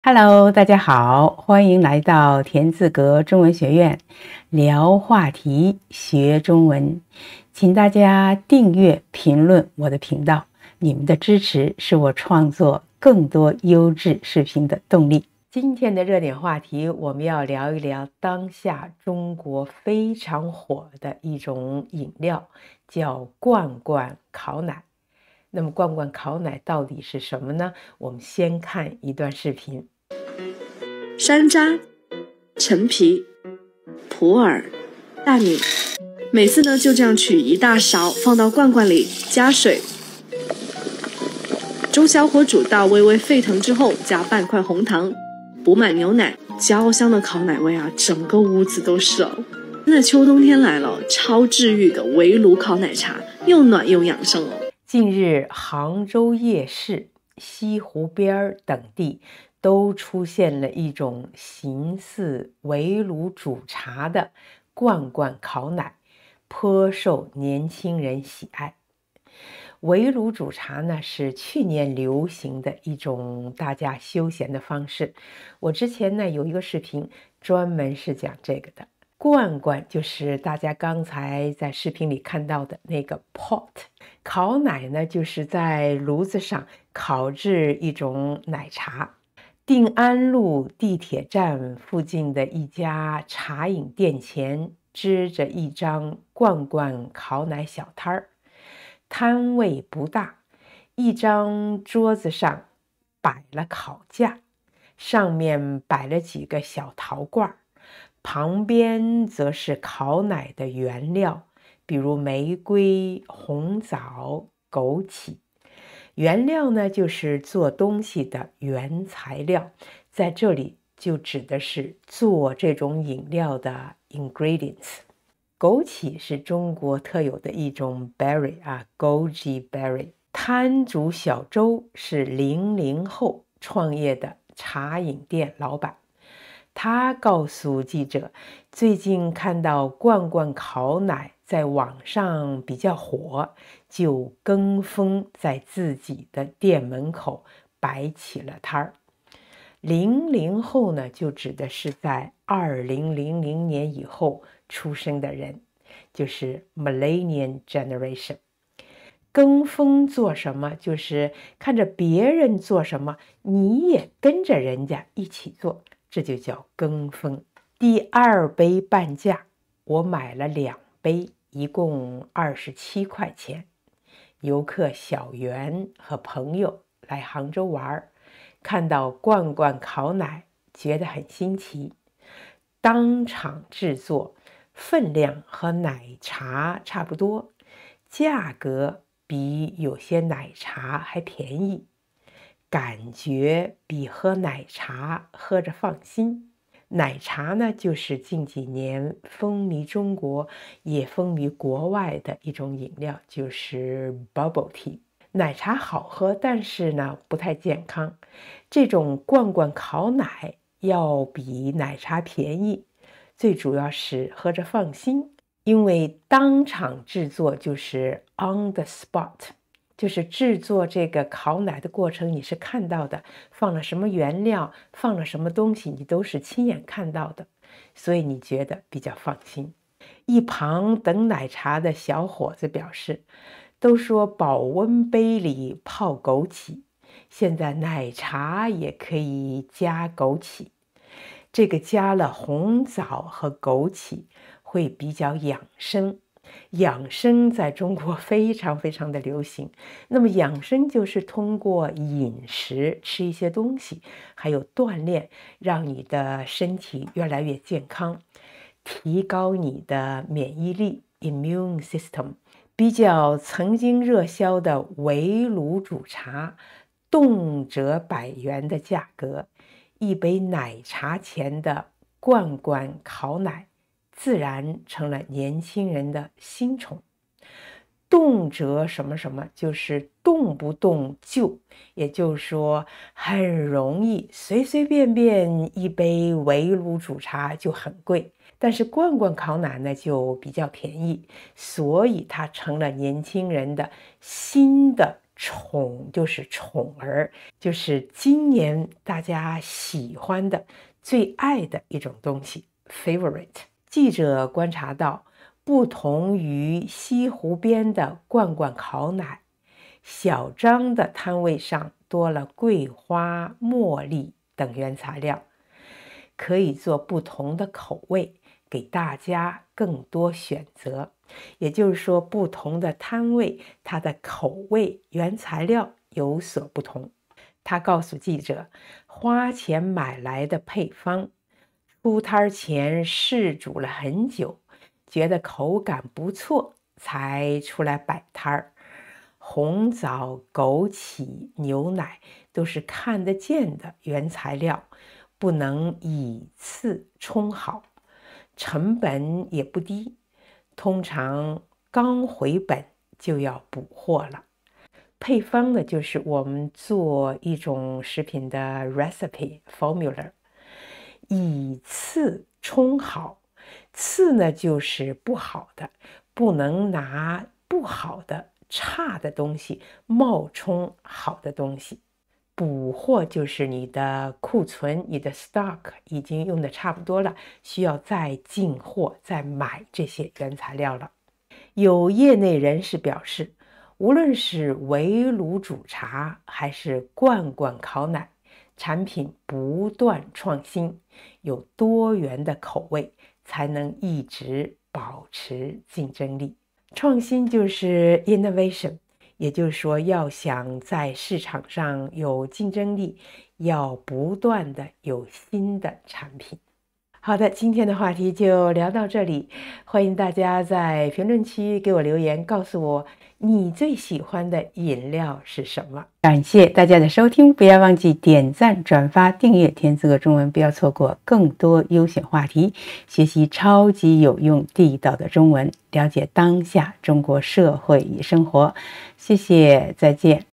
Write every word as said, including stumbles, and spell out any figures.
Hello，大家好，欢迎来到田字格中文学院，聊话题学中文。请大家订阅、评论我的频道，你们的支持是我创作更多优质视频的动力。今天的热点话题，我们要聊一聊当下中国非常火的一种饮料，叫罐罐烤奶。那么罐罐烤奶到底是什么呢？我们先看一段视频。 山楂、陈皮、普洱、大米，每次呢就这样取一大勺，放到罐罐里，加水，中小火煮到微微沸腾之后，加半块红糖，补满牛奶，焦香的烤奶味啊，整个屋子都是哦。现在秋冬天来了，超治愈的围炉烤奶茶，又暖又养生哦。 近日，杭州夜市、西湖边等地都出现了一种形似围炉煮茶的罐罐烤奶，颇受年轻人喜爱。围炉煮茶呢，是去年流行的一种大家休闲的方式。我之前呢有一个视频专门是讲这个的。罐罐就是大家刚才在视频里看到的那个 pot， 烤奶呢就是在炉子上烤制一种奶茶。定安路地铁站附近的一家茶饮店前支着一张罐罐烤奶小摊儿，摊位不大，一张桌子上摆了烤架，上面摆了几个小陶罐，旁边则是烤奶的原料，比如玫瑰、红枣、枸杞。原料呢，就是做东西的原材料，在这里就指的是做这种饮料的 ingredients。枸杞是中国特有的一种 berry 啊 goji berry。摊主小周是零零后创业的茶饮店老板，他告诉记者，最近看到罐罐烤奶在网上比较火，就跟风在自己的店门口摆起了摊儿。零零后呢，就指的是在二零零零年以后出生的人，就是 Millennial Generation。跟风做什么？就是看着别人做什么，你也跟着人家一起做，这就叫跟风。第二杯半价，我买了两杯，一共二十七块钱。游客小袁和朋友来杭州玩，看到罐罐烤奶，觉得很新奇，当场制作，分量和奶茶差不多，价格比有些奶茶还便宜，感觉比喝奶茶喝着放心。奶茶呢，就是近几年风靡中国也风靡国外的一种饮料，就是 bubble tea。奶茶好喝，但是呢不太健康。这种罐罐烤奶要比奶茶便宜，最主要是喝着放心，因为当场制作就是 on the spot， 就是制作这个烤奶的过程你是看到的，放了什么原料，放了什么东西，你都是亲眼看到的，所以你觉得比较放心。一旁等奶茶的小伙子表示，都说保温杯里泡枸杞，现在奶茶也可以加枸杞，这个加了红枣和枸杞会比较养生。养生在中国非常非常的流行，那么养生就是通过饮食，吃一些东西，还有锻炼，让你的身体越来越健康，提高你的免疫力 immune system。 比较曾经热销的围炉煮茶，动辄百元的价格，一杯奶茶钱的罐罐烤奶自然成了年轻人的新宠。动辄什么什么，就是动不动就，也就是说很容易，随随便便一杯围炉煮茶就很贵，但是罐罐烤奶呢就比较便宜，所以它成了年轻人的新的宠就是宠儿，就是今年大家喜欢的、最爱的一种东西 ，favorite。记者观察到，不同于西湖边的罐罐烤奶，小张的摊位上多了桂花、茉莉等原材料，可以做不同的口味，给大家更多选择。也就是说，不同的摊位，它的口味、原材料有所不同。他告诉记者，花钱买来的配方，出摊前试煮了很久，觉得口感不错，才出来摆摊儿。红枣、枸杞、牛奶都是看得见的原材料，不能以次充好，成本也不低。通常刚回本就要补货了。配方呢，就是我们做一种食品的 recipe formula。以次充好，次呢就是不好的，不能拿不好的、差的东西冒充好的东西。补货就是你的库存，你的 stock 已经用的差不多了，需要再进货，再买这些原材料了。有业内人士表示，无论是围炉煮茶还是罐罐烤奶，产品不断创新，有多元的口味，才能一直保持竞争力。创新就是 innovation。也就是说，要想在市场上有竞争力，要不断的有新的产品。好的，今天的话题就聊到这里，欢迎大家在评论区给我留言，告诉我你最喜欢的饮料是什么。感谢大家的收听，不要忘记点赞、转发、订阅田字格中文，不要错过更多优选话题，学习超级有用地道的中文，了解当下中国社会与生活。谢谢，再见。